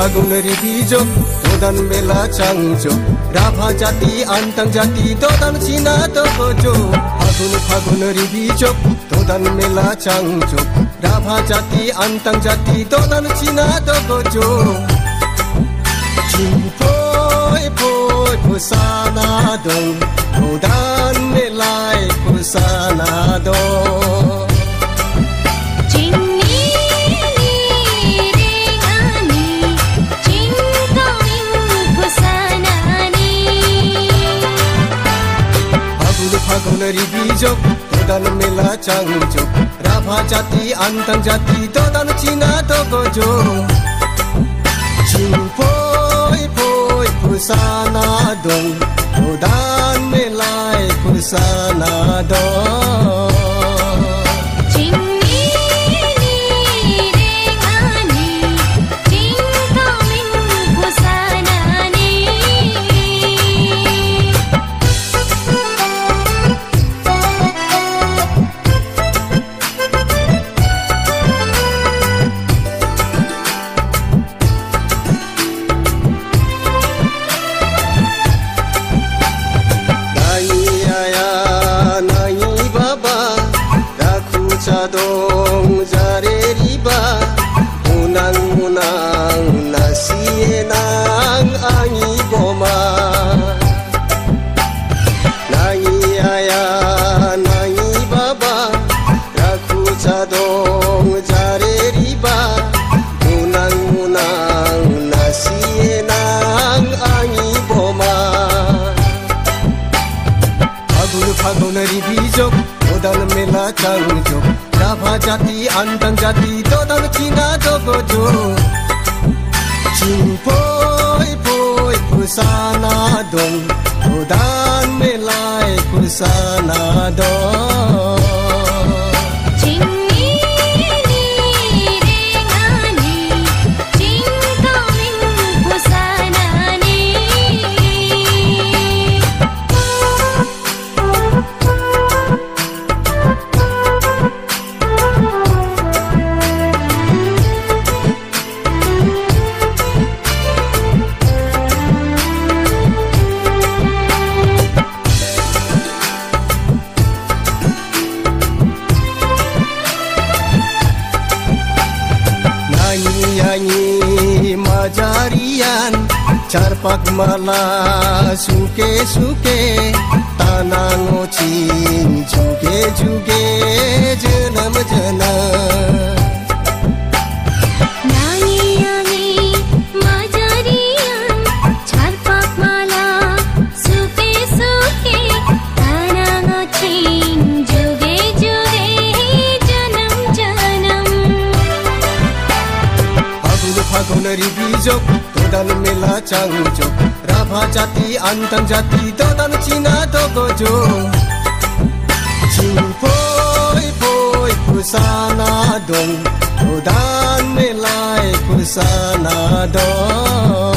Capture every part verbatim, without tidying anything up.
फागुन रिबिजोग दोदान मेला चांगजोग राभा जाति आंतां जाति दोदान चिना दोगोजो फागुन फागुन रिबिजोग दोदान मेला चांगजोग राभा जाति आंतां जाति दोदान चिना दोगोजो चिंपोय पोय फुसाना दं दोदान मेलाय फुसाना दं फागुन रिबिजोग दोदान मेला चांगजोग राभा जाति आंतां जाति दोदान चिना दोगोजो चिंपोय पोय फुसाना दं दोदान मेलाय फुसाना दं dong jare riba unang unang nasienang angi boma nangi aya nangi baba raku cadong jare riba unang unang nasienang angi boma fagun fagun ribijok दोदान मेला चांगजोग राभा जाति आंतां जाति दोदान चिना दोगोजो चिंपोय पोय फुसाना दं दोदान मेलाय फुसाना दं nyanyi majarian carpak mala suke suke tanang ngocing juge juge jenam jenam nyanyi nyanyi majarian carpak mala suke suke tanang ngocing juge juge jenam jenam फागुन रिबिजोग दोदान मेला चांगजोग राभा जाति आंतां जाति दोदान चिना दोगोजो चिंपोय पोय फुसाना दं दोदान मेलाय फुसाना दं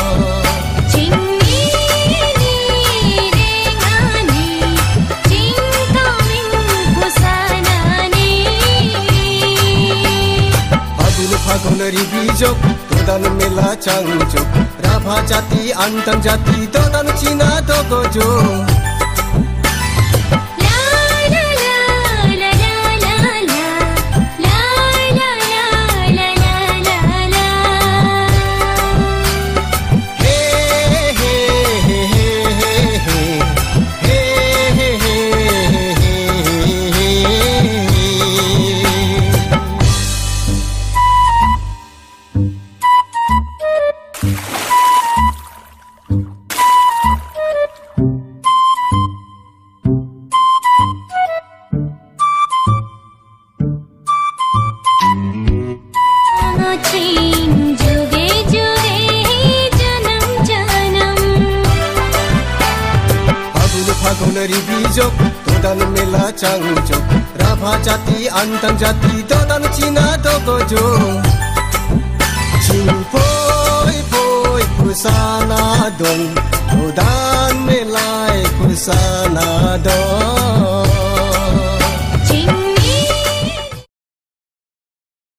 फागुन रिबिजोग दोदान मेला चांगजोग राभा जाति आंतां जाति दोदान चिना दोगोजो फागुन रिबिजोग दोदान मेला चांगजोग राभा जाति आंतां जाति दोदान चिना दोगोजो चिंपोय पोय फुसाना दं दोदान मेलाय फुसाना दं